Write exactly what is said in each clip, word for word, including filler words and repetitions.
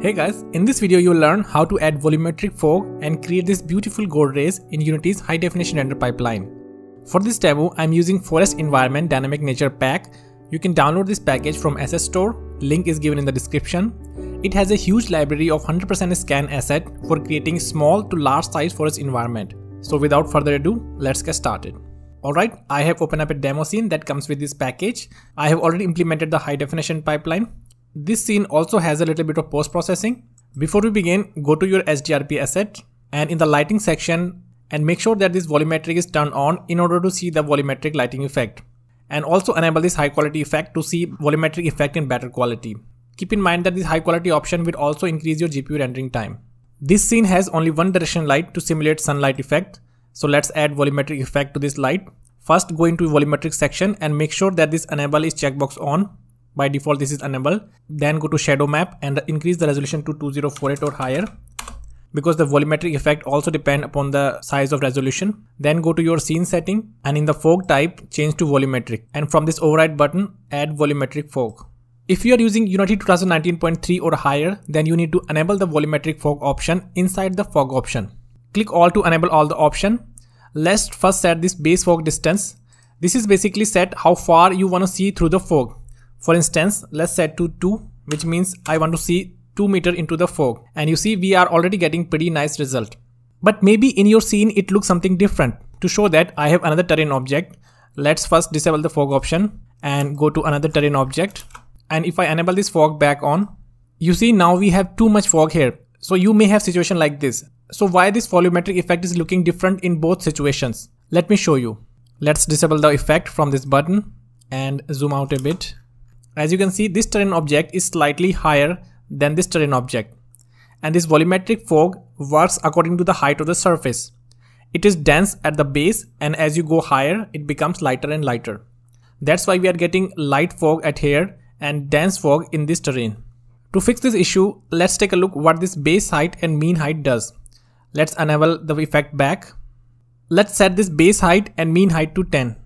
Hey guys, in this video you will learn how to add volumetric fog and create this beautiful gold rays in Unity's high definition render pipeline. For this demo, I am using Forest Environment Dynamic Nature Pack. You can download this package from Asset Store, link is given in the description. It has a huge library of one hundred percent scan asset for creating small to large size forest environment. So without further ado, let's get started. Alright, I have opened up a demo scene that comes with this package. I have already implemented the high definition pipeline. This scene also has a little bit of post-processing. Before we begin, go to your H D R P asset and in the lighting section and make sure that this volumetric is turned on in order to see the volumetric lighting effect. And also enable this high quality effect to see volumetric effect in better quality. Keep in mind that this high quality option will also increase your G P U rendering time. This scene has only one direction light to simulate sunlight effect. So let's add volumetric effect to this light. First go into volumetric section and make sure that this enable is checkbox on. By default this is enabled. Then go to shadow map and increase the resolution to two thousand forty-eight or higher, because the volumetric effect also depend upon the size of resolution. Then go to your scene setting and in the fog type change to volumetric, and from this override button add volumetric fog. If you are using Unity twenty nineteen point three or higher, then you need to enable the volumetric fog option inside the fog option. Click all to enable all the option. Let's first set this base fog distance. This is basically set how far you want to see through the fog. For instance, let's set to two, which means I want to see two meter into the fog, and you see we are already getting pretty nice result. But maybe in your scene it looks something different. To show that, I have another terrain object. Let's first disable the fog option and go to another terrain object. And if I enable this fog back on, you see now we have too much fog here. So you may have situation like this. So why this volumetric effect is looking different in both situations? Let me show you. Let's disable the effect from this button and zoom out a bit. As you can see, this terrain object is slightly higher than this terrain object. And this volumetric fog works according to the height of the surface. It is dense at the base, and as you go higher, it becomes lighter and lighter. That's why we are getting light fog at here and dense fog in this terrain. To fix this issue, let's take a look what this base height and mean height does. Let's enable the effect back. Let's set this base height and mean height to ten.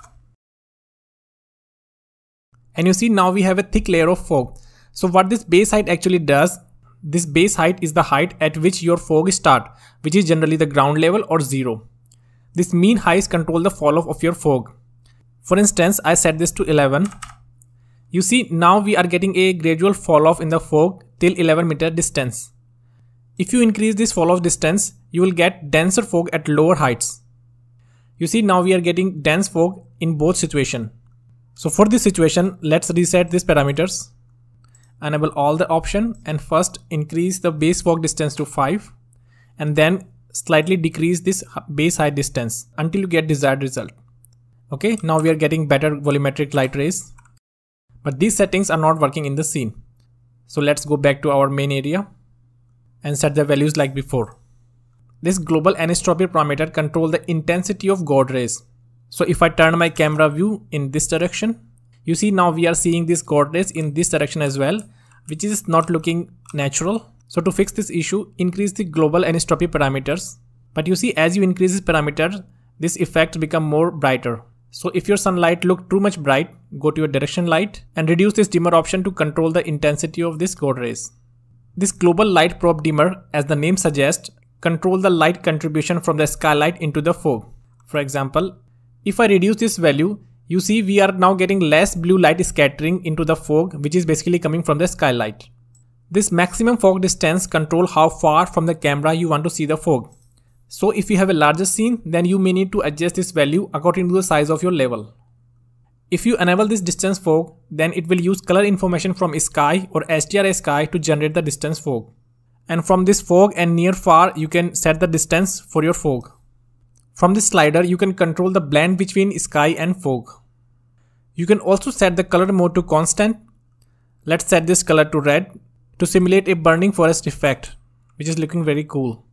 And you see now we have a thick layer of fog. So what this base height actually does, this base height is the height at which your fog start, which is generally the ground level or zero. This mean height control the fall off of your fog. For instance, I set this to eleven. You see now we are getting a gradual fall off in the fog till eleven meter distance. If you increase this fall off distance, you will get denser fog at lower heights. You see now we are getting dense fog in both situations. So for this situation, let's reset these parameters. Enable all the option and first increase the base fog distance to five and then slightly decrease this base height distance until you get desired result. Okay, now we are getting better volumetric light rays. But these settings are not working in the scene. So let's go back to our main area and set the values like before. This global anisotropy parameter controls the intensity of gold rays. So if I turn my camera view in this direction, you see now we are seeing this gold rays in this direction as well, which is not looking natural. So to fix this issue, increase the global anisotropy parameters. But you see as you increase this parameter, this effect become more brighter. So if your sunlight look too much bright, go to your direction light and reduce this dimmer option to control the intensity of this gold rays. This global light probe dimmer, as the name suggests, control the light contribution from the skylight into the fog. For example, if I reduce this value, you see we are now getting less blue light scattering into the fog, which is basically coming from the skylight. This maximum fog distance control how far from the camera you want to see the fog. So if you have a larger scene, then you may need to adjust this value according to the size of your level. If you enable this distance fog, then it will use color information from sky or H D R I sky to generate the distance fog. And from this fog and near far, you can set the distance for your fog. From this slider, you can control the blend between sky and fog. You can also set the color mode to constant. Let's set this color to red to simulate a burning forest effect, which is looking very cool.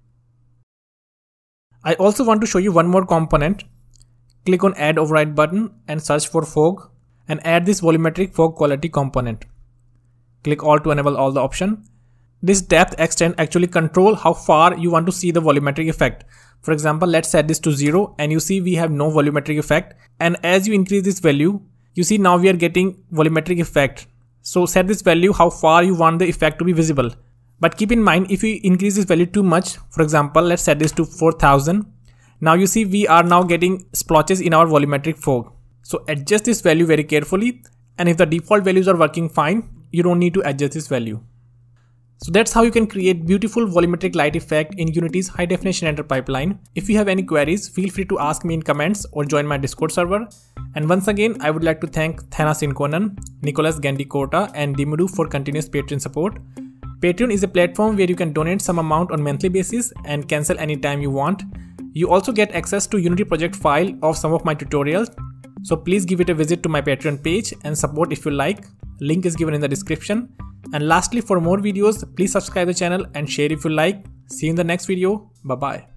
I also want to show you one more component. Click on add override button and search for fog and add this volumetric fog quality component. Click all to enable all the option. This depth extent actually control how far you want to see the volumetric effect. For example, let's set this to zero and you see we have no volumetric effect, and as you increase this value, you see now we are getting volumetric effect. So set this value how far you want the effect to be visible. But keep in mind, if we increase this value too much, for example, let's set this to four thousand. Now you see we are now getting splotches in our volumetric fog. So adjust this value very carefully, and if the default values are working fine, you don't need to adjust this value. So that's how you can create beautiful volumetric light effect in Unity's high definition render pipeline. If you have any queries, feel free to ask me in comments or join my Discord server. And once again, I would like to thank Thana Sinkonan, Nicholas Gandikota, and Dimudu for continuous Patreon support. Patreon is a platform where you can donate some amount on monthly basis and cancel anytime you want. You also get access to Unity project file of some of my tutorials. So please give it a visit to my Patreon page and support if you like. Link is given in the description. And lastly, for more videos, please subscribe the channel and share if you like. See you in the next video. Bye bye.